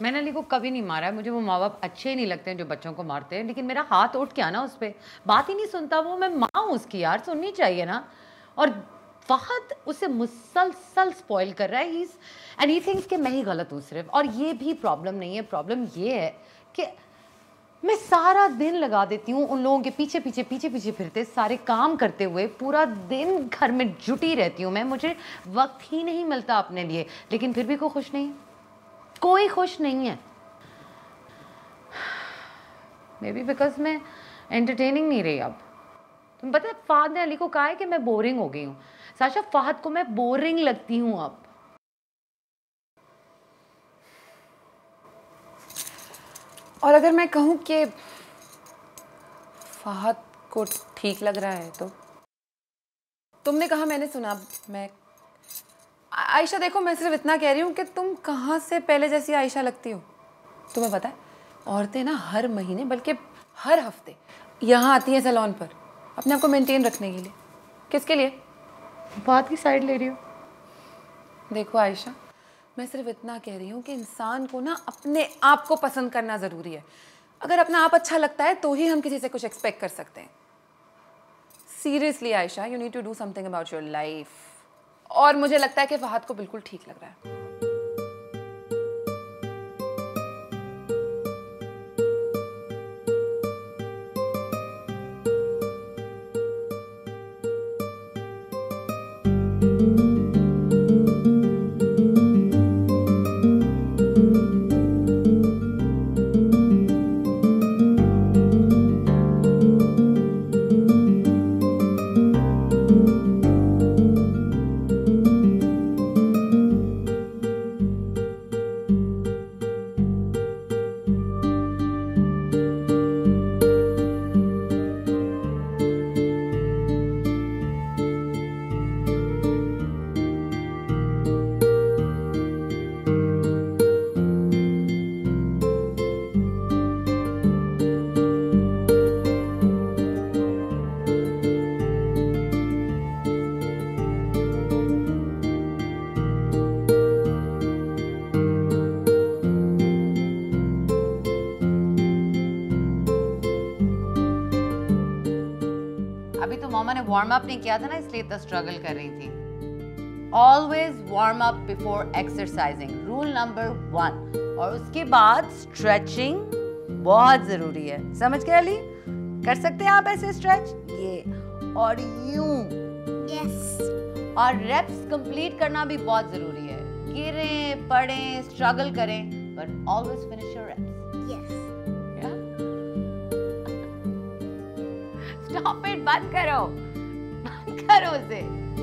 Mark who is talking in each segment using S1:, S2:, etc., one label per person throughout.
S1: मैंने अली को कभी नहीं मारा है, मुझे वो माँ बाप अच्छे ही नहीं लगते हैं जो बच्चों को मारते हैं, लेकिन मेरा हाथ उठ क्या ना उस पर, बात ही नहीं सुनता वो। मैं माँ हूँ उसकी यार, सुननी चाहिए ना। और फहद उसे मुसलसल स्पॉइल कर रहा है, एंड ही थिंक्स कि मैं ही गलत हूँ सिर्फ। और ये भी प्रॉब्लम नहीं है, प्रॉब्लम ये है कि मैं सारा दिन लगा देती हूँ उन लोगों के पीछे पीछे पीछे पीछे फिरते, सारे काम करते हुए पूरा दिन घर में जुटी रहती हूँ मैं, मुझे वक्त ही नहीं मिलता अपने लिए, लेकिन फिर भी कोई खुश नहीं, कोई खुश नहीं है। मे बी बिकॉज मैं एंटरटेनिंग नहीं रही अब। तुम पता है फहद ने अली को कहा है कि मैं बोरिंग हो गई हूँ। साशा, फहद को मैं बोरिंग लगती हूँ अब।
S2: और अगर मैं कहूँ कि फहद को ठीक लग रहा है तो? तुमने कहा, मैंने सुना। मैं आयशा देखो, मैं सिर्फ इतना कह रही हूँ कि तुम कहाँ से पहले जैसी आयशा लगती हो। तुम्हें पता है औरतें ना हर महीने बल्कि हर हफ्ते यहाँ आती हैं सैलून पर अपने आप को मेंटेन रखने के लिए। किसके लिए?
S1: बात की साइड ले रही हो?
S2: देखो आयशा, मैं सिर्फ इतना कह रही हूँ कि इंसान को ना अपने आप को पसंद करना ज़रूरी है। अगर अपना आप अच्छा लगता है तो ही हम किसी से कुछ एक्सपेक्ट कर सकते हैं। Seriously Aisha, you need to do something about your life. और मुझे लगता है कि फहद को बिल्कुल ठीक लग रहा है।
S1: अभी तो मामा ने वार्म अप नहीं किया था ना, इसलिए इतना स्ट्रगल कर रही थी। Always warm up before exercising, rule number 1। और उसके बाद स्ट्रेचिंग बहुत जरूरी है, समझ गए अली? कर सकते हैं आप ऐसे स्ट्रेच, ये और यूं।
S3: यस।
S1: और रेप्स कंप्लीट करना भी बहुत जरूरी है। गिरें, पड़ें, स्ट्रगल करें, but always finish your reps. Stop it, बंद करो, बंद करो उसे।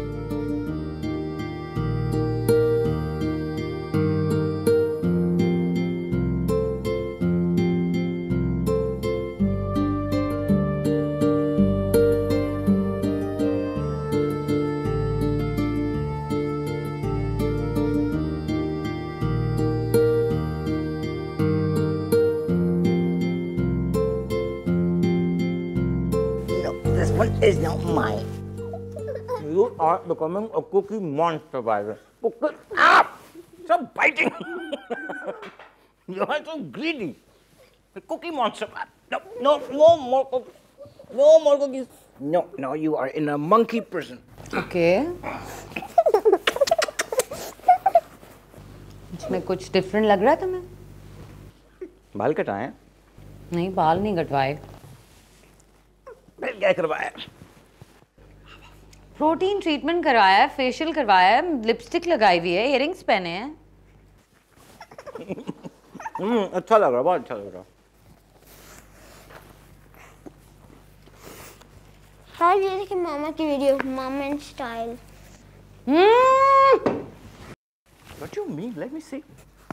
S4: This one is not mine. You are becoming a cookie monster, Byron. Cookie up! Stop biting! You are so greedy. The cookie monster. No, no, no more cookies. No more cookies. No, no, you are in a monkey prison.
S1: Okay. इसमें कुछ different लग रहा है तुम्हें?
S4: बाल कटाए?
S1: नहीं, बाल नहीं कटवाए।
S4: फिर क्या करवाया?
S1: प्रोटीन ट्रीटमेंट करवाया है, फेशियल करवाया है, लिपस्टिक लगाई हुई है, इयरिंग्स पहने हैं।
S4: अच्छा लग रहा, बहुत अच्छा लग रहा।
S3: हाँ, ये देखिए मामा की वीडियो, मामा and style.
S4: What do you mean? Let me see.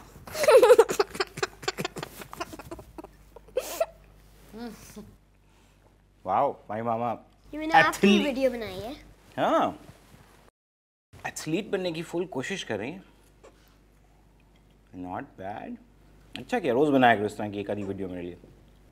S4: Wow, my mama.
S3: ये मैंने आपकी वीडियो बनाई है।
S4: हाँ, एथलीट बनने की फुल कोशिश कर रही है। Not bad. अच्छा किया, रोज बनाया करो इस तरह की एक आधी वीडियो मेरे लिए।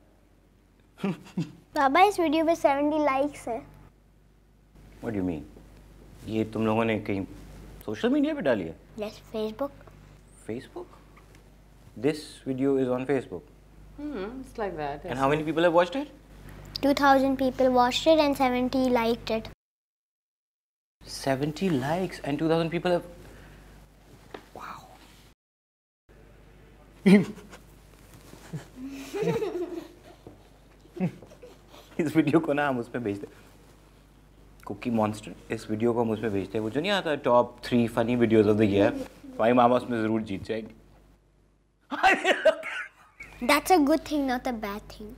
S3: बाबा, इस वीडियो पे 70 लाइक्स हैं।
S4: What do you mean? ये तुम लोगों ने कहीं सोशल मीडिया पे डाली है?
S3: Yes, Facebook.
S4: Facebook? This video is on Facebook.
S1: It's like that.
S4: And how many people have watched it?
S3: 2,000 people watched it and 70 liked it.
S4: 70 likes and 2,000 people have... Wow. इस video को ना हम उस पे भेजते कुकी मॉन्स्टर इस video को हम उस पे भेजते हैं वो जो नहीं आता top 3 funny videos of the year भाई मामा उसमें जरूर जीत जाएंगे
S3: That's a good thing, not a bad thing.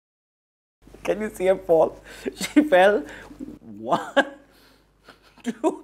S4: Can you see her fall? She fell 1, 2,